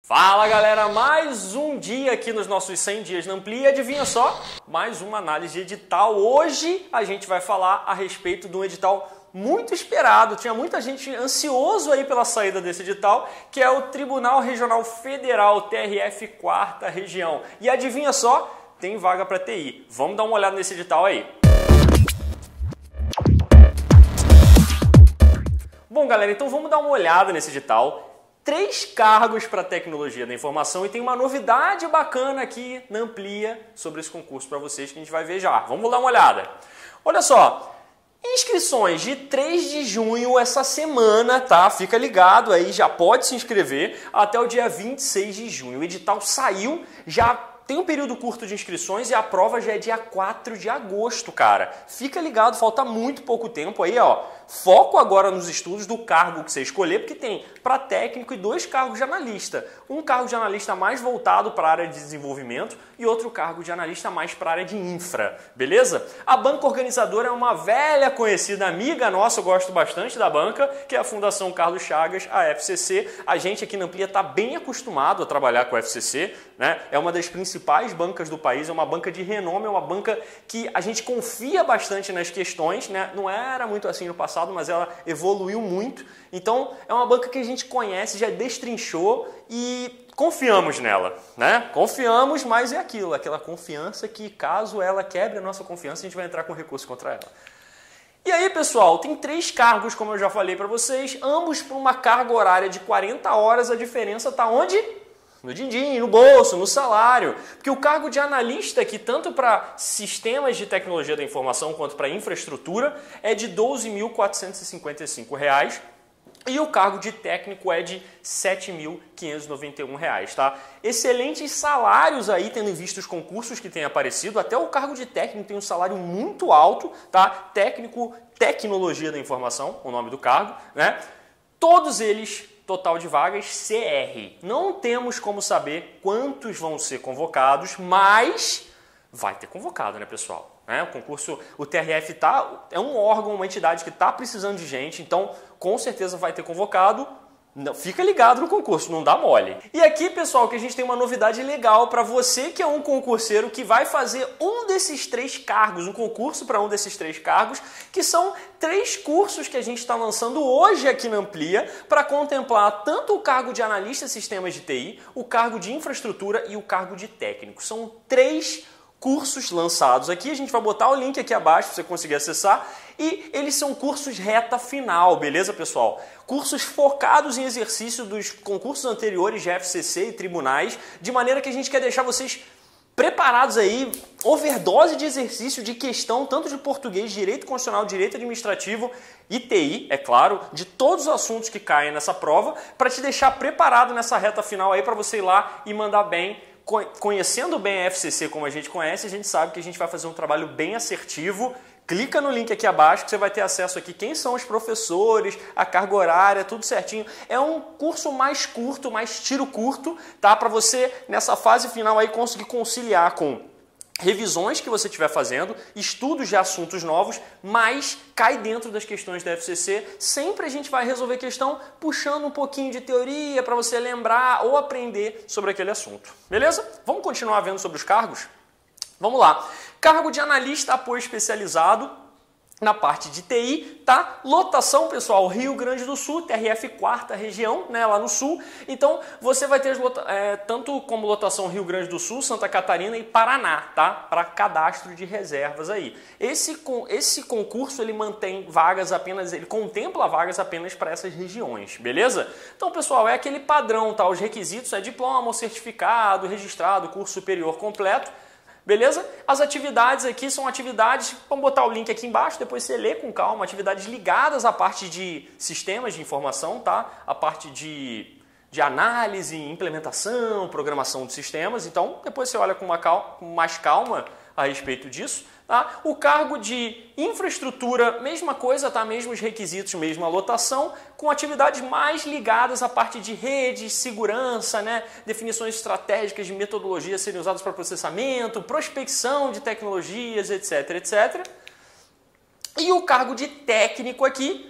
Fala galera, mais um dia aqui nos nossos 100 dias na Amplia e adivinha só, mais uma análise de edital. Hoje a gente vai falar a respeito de um edital muito esperado, tinha muita gente ansioso aí pela saída desse edital, que é o Tribunal Regional Federal, TRF 4ª Região. E adivinha só, tem vaga para TI. Vamos dar uma olhada nesse edital aí. Bom galera, então vamos dar uma olhada nesse edital. 3 cargos para tecnologia da informação e tem uma novidade bacana aqui na Amplia sobre esse concurso para vocês que a gente vai ver já. Vamos dar uma olhada. Olha só, inscrições de 3 de junho essa semana, tá? Fica ligado aí, já pode se inscrever até o dia 26 de junho. O edital saiu, já tem um período curto de inscrições e a prova já é dia 4 de agosto, cara. Fica ligado, falta muito pouco tempo aí, ó. Foco agora nos estudos do cargo que você escolher, porque tem para técnico e 2 cargos de analista. Um cargo de analista mais voltado para a área de desenvolvimento e outro cargo de analista mais para a área de infra, beleza? A banca organizadora é uma velha conhecida amiga nossa, eu gosto bastante da banca, que é a Fundação Carlos Chagas, a FCC. A gente aqui na Amplia está bem acostumado a trabalhar com a FCC, né? É uma das principais bancas do país, é uma banca de renome, é uma banca que a gente confia bastante nas questões, né? Não era muito assim no passado, mas ela evoluiu muito. Então, é uma banca que a gente conhece, já destrinchou e confiamos nela, né? Confiamos, mas é aquilo, aquela confiança que caso ela quebre a nossa confiança, a gente vai entrar com recurso contra ela. E aí, pessoal, tem 3 cargos, como eu já falei para vocês, ambos para uma carga horária de 40 horas, a diferença está onde? No din-din, no bolso, no salário. Porque o cargo de analista aqui, tanto para sistemas de tecnologia da informação quanto para infraestrutura, é de R$ 12.455 e o cargo de técnico é de R$ 7.591, tá? Excelentes salários aí, tendo em vista os concursos que têm aparecido. Até o cargo de técnico tem um salário muito alto, tá? Técnico, tecnologia da informação, o nome do cargo, né? Todos eles... Total de vagas CR. Não temos como saber quantos vão ser convocados, mas vai ter convocado, né, pessoal? O concurso, o TRF é um órgão, uma entidade que está precisando de gente, então com certeza vai ter convocado. Não, fica ligado no concurso, não dá mole. E aqui, pessoal, que a gente tem uma novidade legal para você que é um concurseiro que vai fazer um desses 3 cargos, um concurso para um desses 3 cargos, que são 3 cursos que a gente está lançando hoje aqui na Amplia para contemplar tanto o cargo de analista de sistemas de TI, o cargo de infraestrutura e o cargo de técnico. São 3 cursos lançados aqui, a gente vai botar o link aqui abaixo para você conseguir acessar e eles são cursos reta final, beleza, pessoal? Cursos focados em exercício dos concursos anteriores de FCC e tribunais, de maneira que a gente quer deixar vocês preparados aí, overdose de exercício de questão, tanto de português, direito constitucional, direito administrativo e TI, é claro, de todos os assuntos que caem nessa prova, para te deixar preparado nessa reta final aí para você ir lá e mandar bem. Conhecendo bem a FCC como a gente conhece, a gente sabe que a gente vai fazer um trabalho bem assertivo. Clica no link aqui abaixo que você vai ter acesso aqui quem são os professores, a carga horária, tudo certinho. É um curso mais curto, mais tiro curto, tá? Para você, nessa fase final aí, conseguir conciliar com revisões que você estiver fazendo, estudos de assuntos novos, mas cai dentro das questões da FCC. Sempre a gente vai resolver questão puxando um pouquinho de teoria para você lembrar ou aprender sobre aquele assunto. Beleza? Vamos continuar vendo sobre os cargos? Vamos lá. Cargo de analista apoio especializado na parte de TI, tá? Lotação, pessoal, Rio Grande do Sul, TRF 4ª Região, né, lá no Sul. Então, você vai ter tanto como lotação Rio Grande do Sul, Santa Catarina e Paraná, tá? Para cadastro de reservas aí. Esse concurso, ele mantém vagas apenas, ele contempla vagas apenas para essas regiões, beleza? Então, pessoal, é aquele padrão, tá? Os requisitos é diploma ou certificado, registrado, curso superior completo. Beleza? As atividades aqui são atividades, vamos botar o link aqui embaixo, depois você lê com calma, atividades ligadas à parte de sistemas de informação, tá? A parte de análise, implementação, programação de sistemas, então depois você olha com mais calma a respeito disso. Tá? O cargo de infraestrutura, mesma coisa, tá? Mesmos requisitos, mesma lotação, com atividades mais ligadas à parte de rede, segurança, né? Definições estratégicas de metodologias serem usadas para processamento, prospecção de tecnologias, etc, etc. E o cargo de técnico aqui,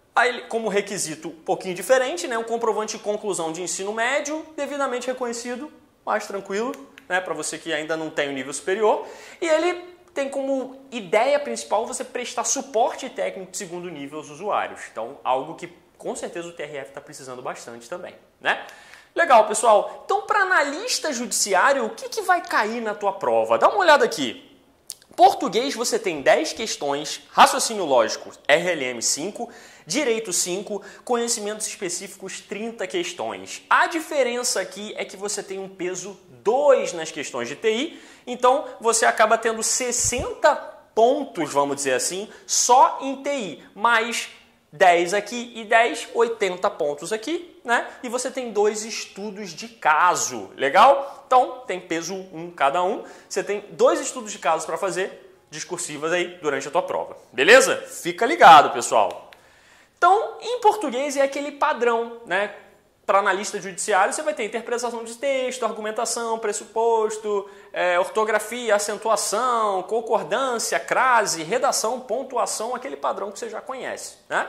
Aí, como requisito um pouquinho diferente, né, um comprovante de conclusão de ensino médio, devidamente reconhecido, mais tranquilo, né, para você que ainda não tem o nível superior. E ele tem como ideia principal você prestar suporte técnico de segundo nível aos usuários. Então, algo que com certeza o TRF está precisando bastante também, né? Legal, pessoal. Então, para analista judiciário, o que vai cair na tua prova? Dá uma olhada aqui. Português você tem 10 questões, raciocínio lógico RLM 5, direito 5, conhecimentos específicos 30 questões. A diferença aqui é que você tem um peso 2 nas questões de TI, então você acaba tendo 60 pontos, vamos dizer assim, só em TI, mais 10 aqui e 10, 80 pontos aqui, né? E você tem 2 estudos de caso, legal? Então, tem peso 1 cada um. Você tem 2 estudos de caso para fazer, discursivas aí, durante a tua prova. Beleza? Fica ligado, pessoal. Então, em português é aquele padrão, né? Para analista judiciário, você vai ter interpretação de texto, argumentação, pressuposto, ortografia, acentuação, concordância, crase, redação, pontuação, aquele padrão que você já conhece, né?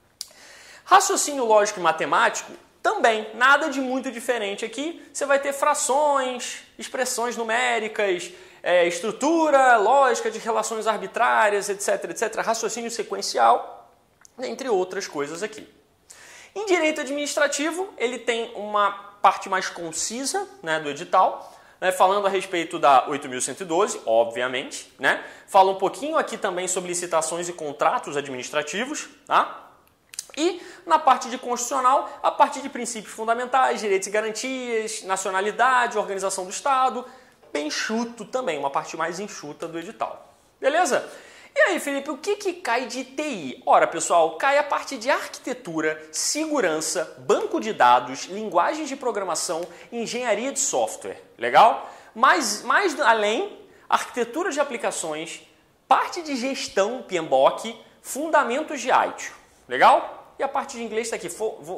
Raciocínio lógico e matemático, também, nada de muito diferente aqui. Você vai ter frações, expressões numéricas, estrutura, lógica de relações arbitrárias, etc, etc. Raciocínio sequencial, entre outras coisas aqui. Em direito administrativo, ele tem uma parte mais concisa, né, do edital, né, falando a respeito da 8.112, obviamente, né? Fala um pouquinho aqui também sobre licitações e contratos administrativos, tá? E na parte de constitucional, a parte de princípios fundamentais, direitos e garantias, nacionalidade, organização do Estado, bem enxuto também, uma parte mais enxuta do edital. Beleza? E aí, Felipe, o que cai de TI? Ora, pessoal, cai a parte de arquitetura, segurança, banco de dados, linguagens de programação, engenharia de software. Legal? Mais além, arquitetura de aplicações, parte de gestão PMBOK, fundamentos de ITIL. Legal? E a parte de inglês está aqui,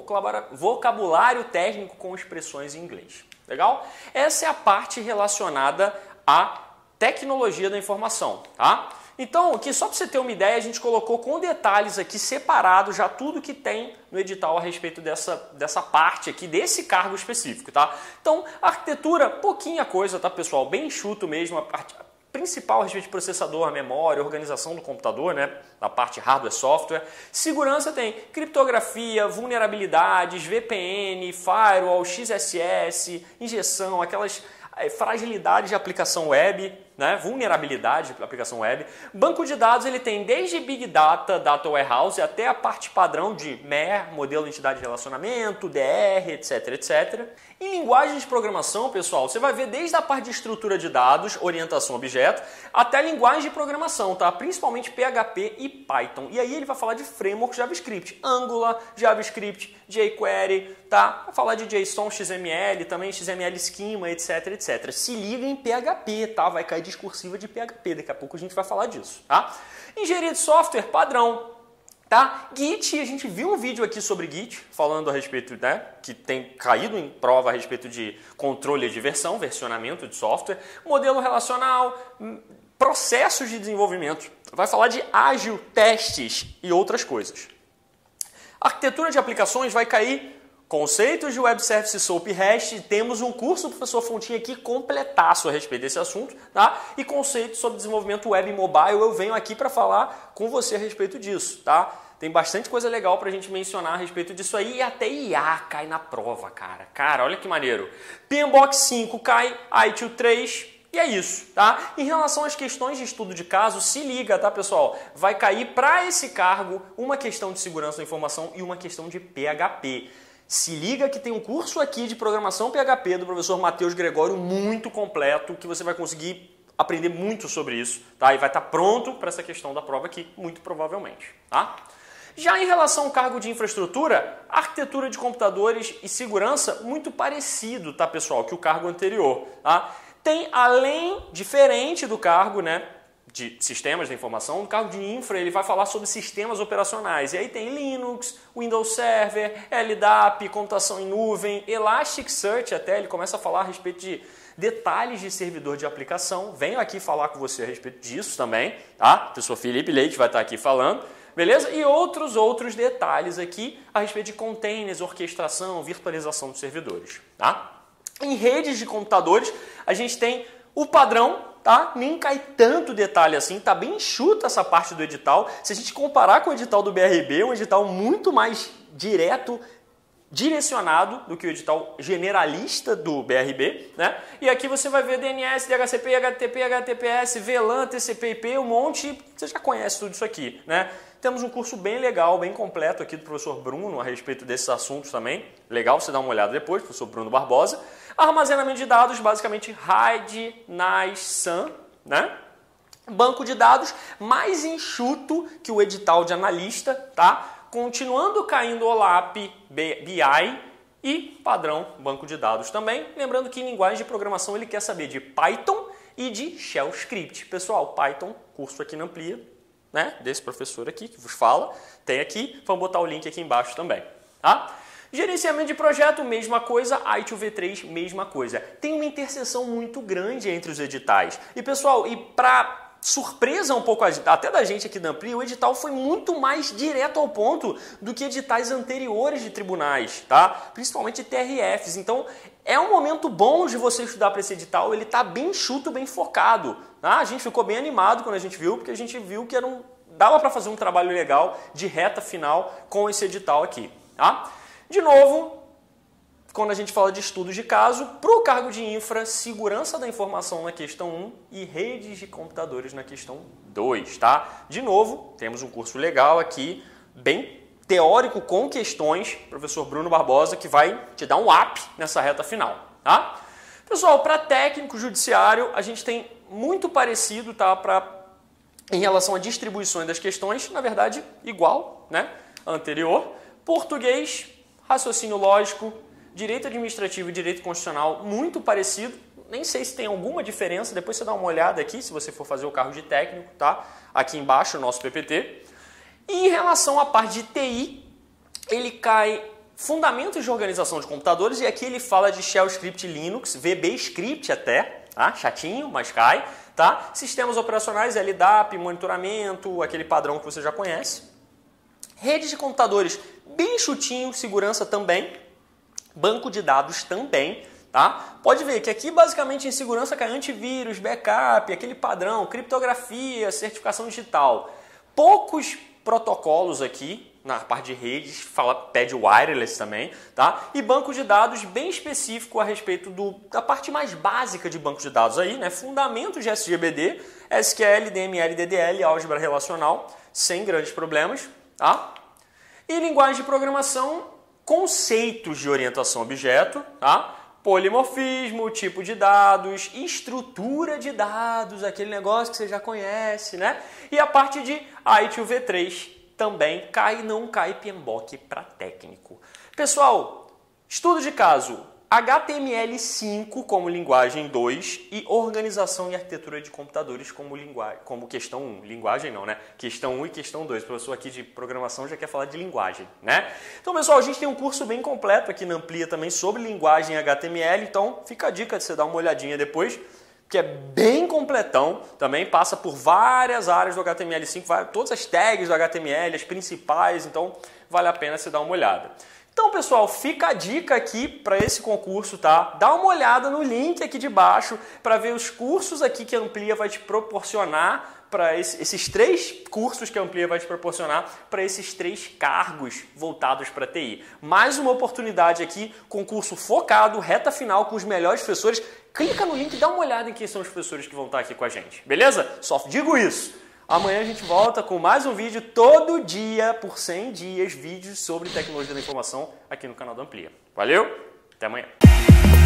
vocabulário técnico com expressões em inglês. Legal? Essa é a parte relacionada à tecnologia da informação, tá? Então, aqui só para você ter uma ideia, a gente colocou com detalhes aqui separado já tudo que tem no edital a respeito dessa parte aqui, desse cargo específico, tá? Então, arquitetura, pouquinha coisa, tá, pessoal? Bem enxuto mesmo, a parte principal a respeito de processador, memória, organização do computador, né? Da parte hardware, software. Segurança tem criptografia, vulnerabilidades, VPN, firewall, XSS, injeção, aquelas fragilidades de aplicação web, né? Vulnerabilidade de aplicação web. Banco de dados ele tem desde Big Data, Data Warehouse, até a parte padrão de MER, modelo de entidade de relacionamento, DR, etc, etc. Em linguagem de programação, pessoal, você vai ver desde a parte de estrutura de dados, orientação a objeto, até a linguagem de programação, tá? Principalmente PHP e Python. E aí ele vai falar de framework JavaScript, Angular, JavaScript, jQuery, tá? Vai falar de JSON, XML, também XML Schema, etc, etc. Se liga em PHP, tá? Vai cair discursiva de PHP, daqui a pouco a gente vai falar disso, tá? Engenharia de software, padrão, tá? Git, a gente viu um vídeo aqui sobre Git, falando a respeito, né, que tem caído em prova a respeito de controle de versão, versionamento de software, modelo relacional, processos de desenvolvimento, vai falar de ágil, testes e outras coisas. Arquitetura de aplicações vai cair conceitos de Web Service, SOAP e REST. Temos um curso do professor Fontinha aqui completaço a respeito desse assunto, tá? E conceitos sobre desenvolvimento web e mobile, eu venho aqui para falar com você a respeito disso, tá? Tem bastante coisa legal para a gente mencionar a respeito disso aí, e até IA cai na prova, cara. Cara, olha que maneiro. PMBOK 5 cai, ITIL 3, e é isso, tá? Em relação às questões de estudo de caso, se liga, tá, pessoal? Vai cair para esse cargo uma questão de segurança da informação e uma questão de PHP. Se liga que tem um curso aqui de programação PHP do professor Matheus Gregório muito completo, que você vai conseguir aprender muito sobre isso, tá? E vai estar pronto para essa questão da prova aqui, muito provavelmente, tá? Já em relação ao cargo de infraestrutura, arquitetura de computadores e segurança, muito parecido, tá, pessoal, que o cargo anterior, tá? Tem, além, diferente do cargo, né, de sistemas de informação, o cargo de infra ele vai falar sobre sistemas operacionais. E aí tem Linux, Windows Server, LDAP, computação em nuvem, Elasticsearch até, ele começa a falar a respeito de detalhes de servidor de aplicação. Venho aqui falar com você a respeito disso também, tá? O professor Felipe Leite vai estar aqui falando. beleza? E outros detalhes aqui a respeito de containers, orquestração, virtualização dos servidores, tá? Em redes de computadores, a gente tem o padrão, tá? Nem cai tanto detalhe assim, tá bem enxuta essa parte do edital. Se a gente comparar com o edital do BRB, é um edital muito mais direto, direcionado do que o edital generalista do BRB, né? E aqui você vai ver DNS, DHCP, HTTP, HTTPS, VLAN, TCP/IP, um monte, você já conhece tudo isso aqui, né? Temos um curso bem legal, bem completo aqui do professor Bruno a respeito desses assuntos também. Legal você dar uma olhada depois, professor Bruno Barbosa. Armazenamento de dados, basicamente RAID, NAS, SAN, né? Banco de dados mais enxuto que o edital de analista, tá? Continuando caindo OLAP, BI e padrão banco de dados também. Lembrando que em linguagem de programação ele quer saber de Python e de Shell Script. Pessoal, Python, curso aqui na Amplia, né? Desse professor aqui que vos fala, tem aqui. Vamos botar o link aqui embaixo também, tá? Gerenciamento de projeto, mesma coisa. I2V3, mesma coisa. Tem uma interseção muito grande entre os editais. E pessoal, e para surpresa um pouco até da gente aqui da Amplia, o edital foi muito mais direto ao ponto do que editais anteriores de tribunais, tá? Principalmente TRFs. Então, é um momento bom de você estudar para esse edital, ele está bem enxuto, bem focado, tá? A gente ficou bem animado quando a gente viu, porque a gente viu que dava para fazer um trabalho legal de reta final com esse edital aqui, tá? De novo, quando a gente fala de estudos de caso, para o cargo de infra, segurança da informação na questão 1 e redes de computadores na questão 2, tá? De novo, temos um curso legal aqui, bem teórico com questões, professor Bruno Barbosa, que vai te dar um up nessa reta final, tá? Pessoal, para técnico judiciário, a gente tem muito parecido, tá? Em relação à distribuição das questões, na verdade, igual, né? Anterior. Português, raciocínio lógico, direito administrativo e direito constitucional, muito parecido. Nem sei se tem alguma diferença, depois você dá uma olhada aqui, se você for fazer o cargo de técnico, tá? Aqui embaixo o nosso PPT. E em relação à parte de TI, ele cai fundamentos de organização de computadores, e aqui ele fala de Shell Script Linux, VB Script até, tá? Chatinho, mas cai, tá? Sistemas operacionais, LDAP, monitoramento, aquele padrão que você já conhece. Redes de computadores, bem chutinho, segurança também. Banco de dados também, tá? Pode ver que aqui basicamente em segurança cai antivírus, backup, aquele padrão, criptografia, certificação digital. Poucos protocolos aqui na parte de redes, pede wireless também, tá? E banco de dados bem específico a respeito da parte mais básica de banco de dados aí, né? Fundamentos de SGBD, SQL, DML, DDL, álgebra relacional, sem grandes problemas, tá? E linguagem de programação, conceitos de orientação a objeto, tá? Polimorfismo, tipo de dados, estrutura de dados, aquele negócio que você já conhece, né? E a parte de I2V3 também não cai PMBOK para técnico. Pessoal, estudo de caso, HTML5 como linguagem 2 e organização e arquitetura de computadores como questão 1. Linguagem não, né? Questão 1 e questão 2. O professor aqui de programação já quer falar de linguagem, né? Então, pessoal, a gente tem um curso bem completo aqui na Amplia também sobre linguagem HTML, então fica a dica de você dar uma olhadinha depois, que é bem completão, também passa por várias áreas do HTML5, todas as tags do HTML, as principais, então vale a pena você dar uma olhada. Então, pessoal, fica a dica aqui para esse concurso, tá? Dá uma olhada no link aqui de baixo para ver os cursos aqui que a Amplia vai te proporcionar, para esses 3 cursos que a Amplia vai te proporcionar para esses 3 cargos voltados para TI. Mais uma oportunidade aqui, concurso focado, reta final com os melhores professores. Clica no link e dá uma olhada em quem são os professores que vão estar aqui com a gente, beleza? Só digo isso. Amanhã a gente volta com mais um vídeo, todo dia, por 100 dias, vídeos sobre tecnologia da informação aqui no canal da Amplia. Valeu, até amanhã.